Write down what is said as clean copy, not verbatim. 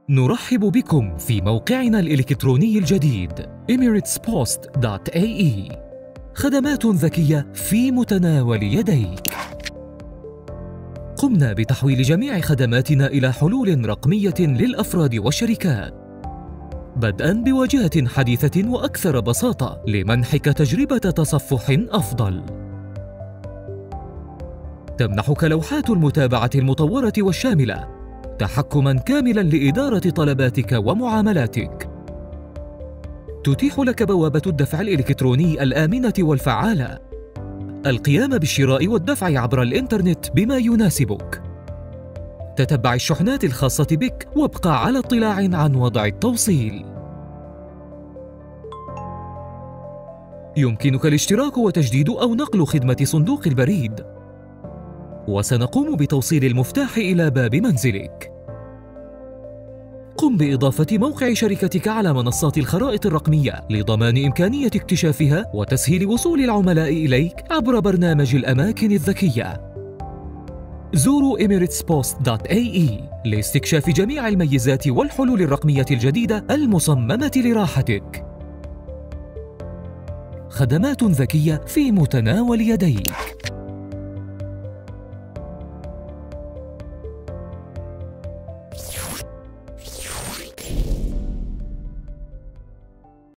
نرحب بكم في موقعنا الإلكتروني الجديد emiratespost.ae. خدمات ذكية في متناول يديك. قمنا بتحويل جميع خدماتنا إلى حلول رقمية للأفراد والشركات، بدءاً بواجهة حديثة وأكثر بساطة لمنحك تجربة تصفح أفضل. تمنحك لوحات المتابعة المطورة والشاملة تحكماً كاملاً لإدارة طلباتك ومعاملاتك. تتيح لك بوابة الدفع الإلكتروني الآمنة والفعالة، القيام بالشراء والدفع عبر الإنترنت بما يناسبك. تتبع الشحنات الخاصة بك وابقى على اطلاع عن وضع التوصيل. يمكنك الاشتراك وتجديد أو نقل خدمة صندوق البريد، وسنقوم بتوصيل المفتاح إلى باب منزلك. قم بإضافة موقع شركتك على منصات الخرائط الرقمية لضمان إمكانية اكتشافها وتسهيل وصول العملاء إليك عبر برنامج الأماكن الذكية. زوروا emiratespost.ae لاستكشاف جميع الميزات والحلول الرقمية الجديدة المصممة لراحتك. خدمات ذكية في متناول يديك.